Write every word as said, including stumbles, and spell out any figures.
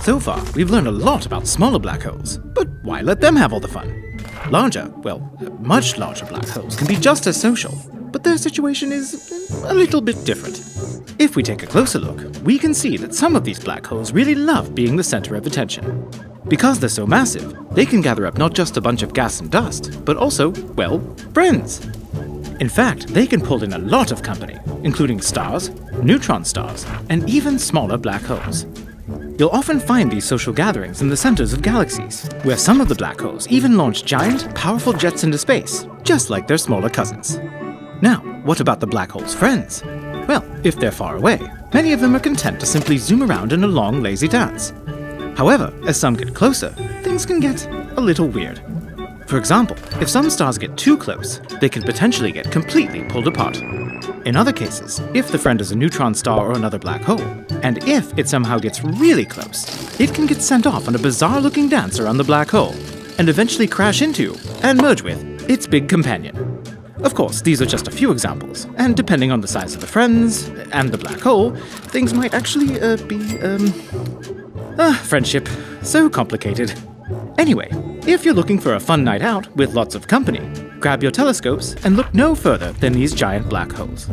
So far, we've learned a lot about smaller black holes, but why let them have all the fun? Larger, well, much larger black holes can be just as social, but their situation is a little bit different. If we take a closer look, we can see that some of these black holes really love being the center of attention. Because they're so massive, they can gather up not just a bunch of gas and dust, but also, well, friends. In fact, they can pull in a lot of company, including stars, neutron stars, and even smaller black holes. You'll often find these social gatherings in the centers of galaxies, where some of the black holes even launch giant, powerful jets into space, just like their smaller cousins. Now, what about the black hole's friends? Well, if they're far away, many of them are content to simply zoom around in a long, lazy dance. However, as some get closer, things can get a little weird. For example, if some stars get too close, they can potentially get completely pulled apart. In other cases, if the friend is a neutron star or another black hole, and if it somehow gets really close, it can get sent off on a bizarre-looking dance around the black hole, and eventually crash into, and merge with, its big companion. Of course, these are just a few examples, and depending on the size of the friends, and the black hole, things might actually, uh, be, um... Ah, friendship. So complicated. Anyway, if you're looking for a fun night out with lots of company, grab your telescopes and look no further than these giant black holes.